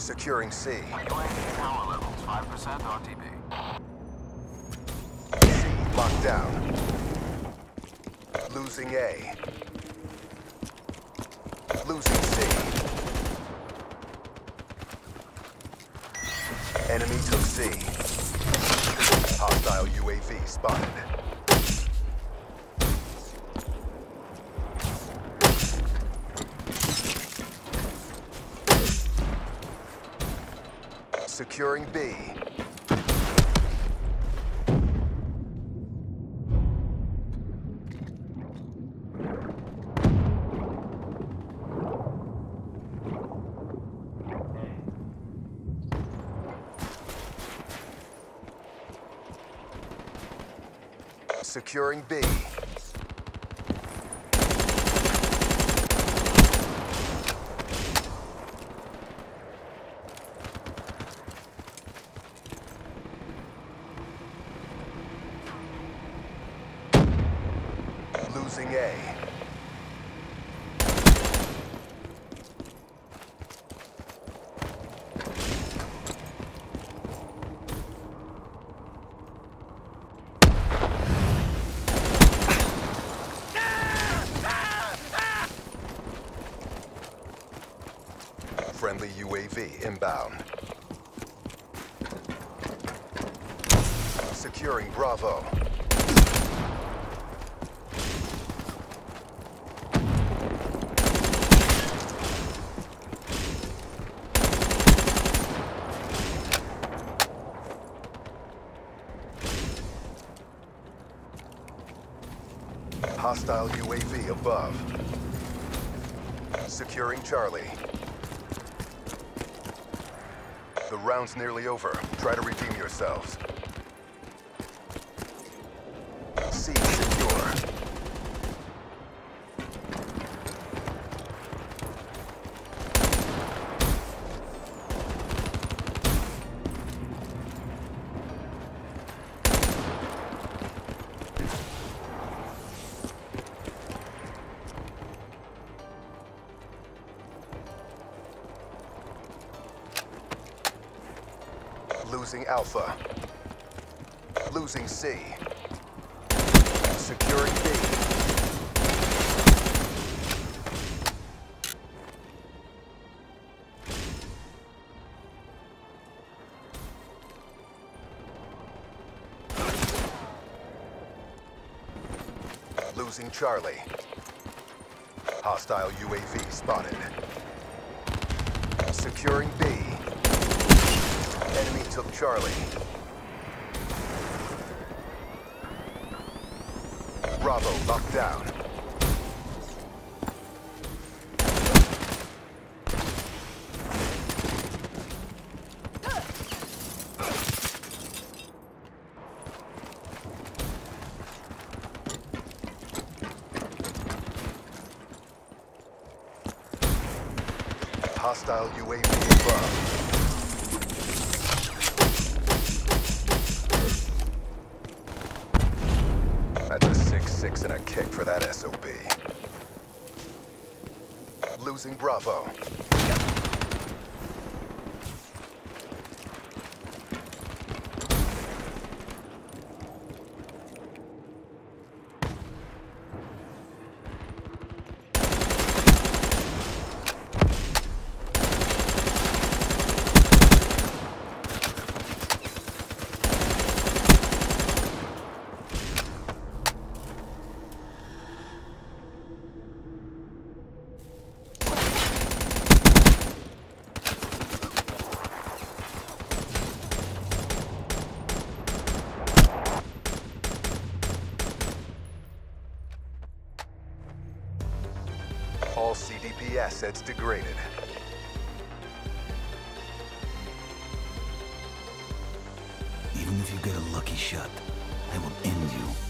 Securing C. UAV power levels 5% RTB. C locked down. Losing A. Losing C. Enemy took C. Hostile UAV spotted. Securing B. Securing B. Losing A. Friendly UAV inbound. Securing Bravo. Hostile UAV above. Securing Charlie. The round's nearly over. Try to redeem yourselves. C secure. Losing Alpha. Losing C. Securing B. Losing Charlie. Hostile UAV spotted. Securing B. Enemy took Charlie. Bravo locked down. Hostile UAV above. That's a 6-6 and a kick for that SOB. Losing Bravo. All CDP assets degraded. Even if you get a lucky shot, I will end you.